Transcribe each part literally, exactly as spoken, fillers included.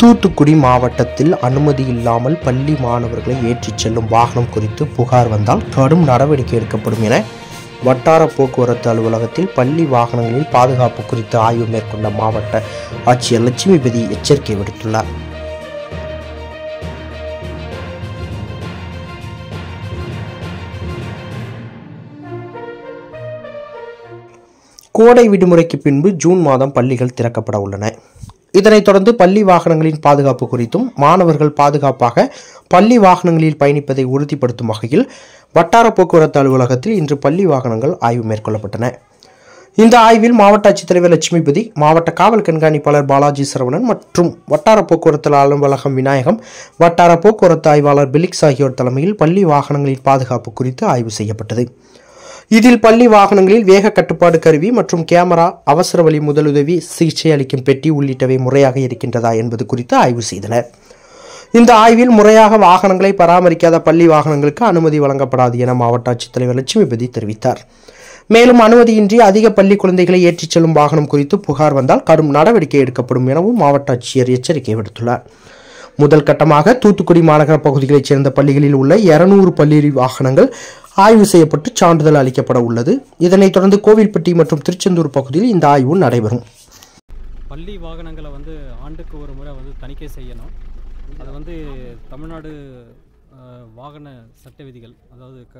தூத்துக்குடி மாவட்டத்தில் அனுமதி இல்லாமல் பள்ளி மாணவர்களை ஏற்றிச் செல்லும் வாகனம் குறித்து புகார் வந்தால் கடும் நடவடிக்கை எடுக்கப்படும் என வட்டார போக்குவரத்து அலுவலகத்தில் பள்ளி வாகனங்களில் பாதுகாப்பு குறித்து ஆய்வு மேற்கொண்ட மாவட்ட ஆட்சியர் லட்சுமிபதி எச்சரிக்கை விடுத்துள்ளார். கோடை விடுமுறைக்கு பின்பு ஜூன் மாதம் பள்ளிகள் திறக்கப்பட உள்ளன. இதனைத் தொடர்ந்து பள்ளி வாகனங்களின் பாதுகாப்பு குறித்தும் மாணவர்கள் பாதுகாப்பாக பள்ளி வாகனங்களில் பயணிப்பதை உறுதிப்படுத்தும் வகையில் வட்டார போக்குவரத்து அலுவலகத்தில் இன்று பள்ளி வாகனங்கள் ஆய்வு மேற்கொள்ளப்பட்டன. இந்த ஆய்வில் மாவட்ட ஆட்சித்தலைவர் லட்சுமிபதி, மாவட்ட காவல் கண்காணிப்பாளர் பாலாஜி சரவணன் மற்றும் வட்டார போக்குவரத்து அலுவலகம் விநாயகம், வட்டார போக்குவரத்து ஆய்வாளர் பிலிக்ஸ் ஆகியோர் தலைமையில் பள்ளி வாகனங்களின் பாதுகாப்பு குறித்து ஆய்வு செய்யப்பட்டது. இதில் பள்ளி வாகனங்களில் வேக கட்டுப்பாடு கருவி மற்றும் கேமரா, அவசர வழி முதலுதவி, சிகிச்சை அளிக்கும் பெட்டி உள்ளிட்டவை முறையாக இருக்கின்றதா என்பது குறித்து ஆய்வு செய்தனர். இந்த ஆய்வில் முறையாக வாகனங்களை பராமரிக்காத பள்ளி வாகனங்களுக்கு அனுமதி வழங்கப்படாது என மாவட்ட ஆட்சித்தலைவர் லட்சுமிபதி தெரிவித்தார். மேலும் அனுமதியின்றி அதிக பள்ளி குழந்தைகளை ஏற்றிச் செல்லும் வாகனம் குறித்து புகார் வந்தால் கடும் நடவடிக்கை எடுக்கப்படும் எனவும் மாவட்ட ஆட்சியர் எச்சரிக்கை விடுத்துள்ளார். முதல் கட்டமாக தூத்துக்குடி மாநகர பகுதிகளைச் சேர்ந்த பள்ளிகளில் உள்ள இருநூறு பள்ளி வாகனங்கள் ஆய்வு செய்யப்பட்டு சான்றிதழ் அளிக்கப்பட உள்ளது. இதனைத் தொடர்ந்து கோவில்பட்டி மற்றும் திருச்செந்தூர் பகுதியில் இந்த ஆய்வு நடைபெறும். பள்ளி வாகனங்களை வந்து ஆண்டுக்கு ஒரு முறை வந்து தணிக்கை செய்யணும். அது வந்து தமிழ்நாடு வாகன சட்ட விதிகள், அதாவது க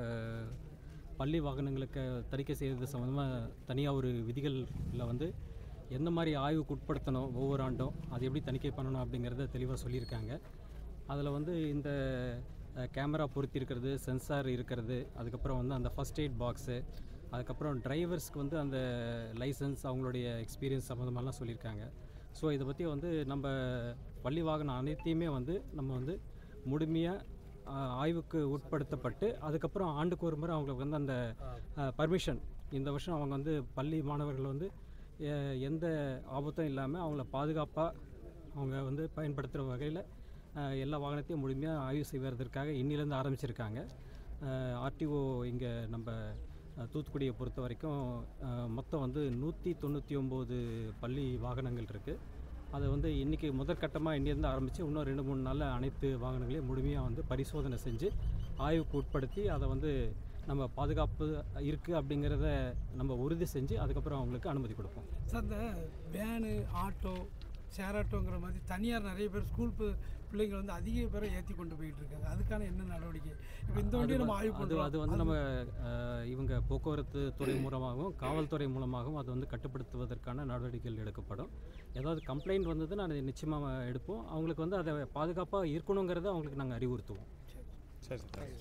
பள்ளி வாகனங்களுக்கு தணிக்கை செய்கிறது சம்மந்தமாக தனியாக ஒரு விதிகளில் வந்து எந்த மாதிரி ஆய்வுக்கு உட்படுத்தணும், ஒவ்வொரு ஆண்டும் அது எப்படி தணிக்கை பண்ணணும் அப்படிங்கிறத தெளிவாக சொல்லியிருக்காங்க. அதில் வந்து இந்த கேமரா பொருத்தி இருக்கிறது, சென்சார் இருக்கிறது, அதுக்கப்புறம் வந்து அந்த ஃபஸ்ட் எய்ட் பாக்ஸு, அதுக்கப்புறம் டிரைவர்ஸ்க்கு வந்து அந்த லைசன்ஸ், அவங்களுடைய எக்ஸ்பீரியன்ஸ் சம்மந்தமாகலாம் சொல்லியிருக்காங்க. ஸோ இதை பற்றி வந்து நம்ம பள்ளி வாகனம் அனைத்தையுமே வந்து நம்ம வந்து முழுமையாக ஆய்வுக்கு உட்படுத்தப்பட்டு அதுக்கப்புறம் ஆண்டுக்கு ஒரு முறை அவங்களுக்கு வந்து அந்த பர்மிஷன், இந்த வருஷம் அவங்க வந்து பள்ளி மாணவர்கள் வந்து எந்த ஆபத்தும் இல்லாமல் அவங்கள பாதுகாப்பாக அவங்க வந்து பயன்படுத்துகிற வகையில் எல்லா வாகனத்தையும் முழுமையாக ஆய்வு செய்வதற்காக இன்னிலேருந்து ஆரம்பிச்சிருக்காங்க. ஆர்டிஓ இங்கே நம்ம தூத்துக்குடியை பொறுத்த வரைக்கும் மொத்தம் வந்து நூற்றி தொண்ணூற்றி ஒம்பது பள்ளி வாகனங்கள் இருக்குது. அதை வந்து இன்றைக்கி முதற்கட்டமாக இன்னிலேருந்து ஆரம்பித்து இன்னும் ரெண்டு மூணு நாளில் அனைத்து வாகனங்களையும் முழுமையாக வந்து பரிசோதனை செஞ்சு ஆய்வுக்கு உட்படுத்தி அதை வந்து நம்ம பாதுகாப்பு இருக்குது அப்படிங்கிறத நம்ம உறுதி செஞ்சு அதுக்கப்புறம் அவங்களுக்கு அனுமதி கொடுப்போம். சார், இந்த வேனு, ஆட்டோ, ஷேர் ஆட்டோங்கிற மாதிரி தனியார் நிறைய பேர் ஸ்கூல் பிள்ளைங்க வந்து அதிக பேரை ஏற்றி கொண்டு போயிட்டு இருக்காங்க. அதுக்கான என்ன நடவடிக்கை இப்போ இந்த வண்டியை நம்ம ஆய்வு பண்ணுறோம்? அது வந்து நம்ம இவங்க போக்குவரத்து துறை மூலமாகவும் காவல்துறை மூலமாகவும் அது வந்து கட்டுப்படுத்துவதற்கான நடவடிக்கைகள் எடுக்கப்படும். ஏதாவது கம்ப்ளைண்ட் வந்தது நான் நிச்சயமாக எடுப்போம். அவங்களுக்கு வந்து அதை பாதுகாப்பாக இருக்கணுங்கிறத அவங்களுக்கு நாங்கள் அறிவுறுத்துவோம். சரி சரி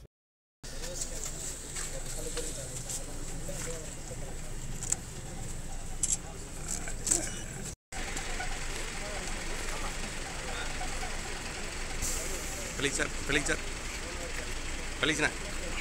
Felix sir, Felix sir, Felix na.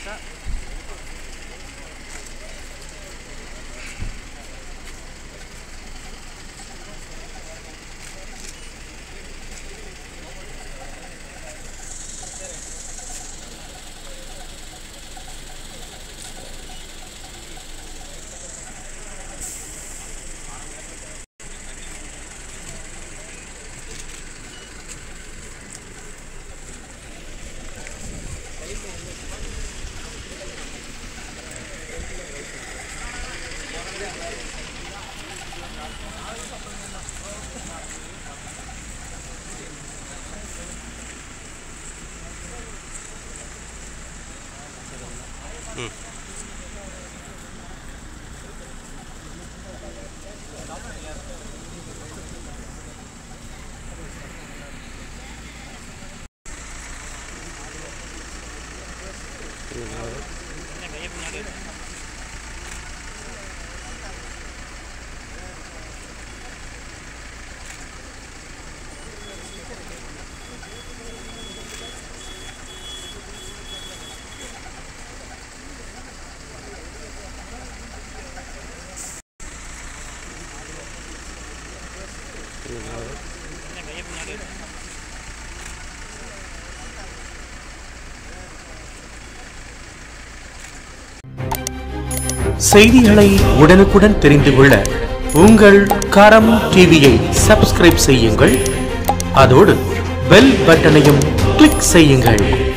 செய்திகளை உடனுக்குடன் தெரிந்து கொள்ள உங்கள் கரம் டிவியை சப்ஸ்கிரைப் செய்யுங்கள். அதோடு பெல் பட்டனையும் கிளிக் செய்யுங்கள்.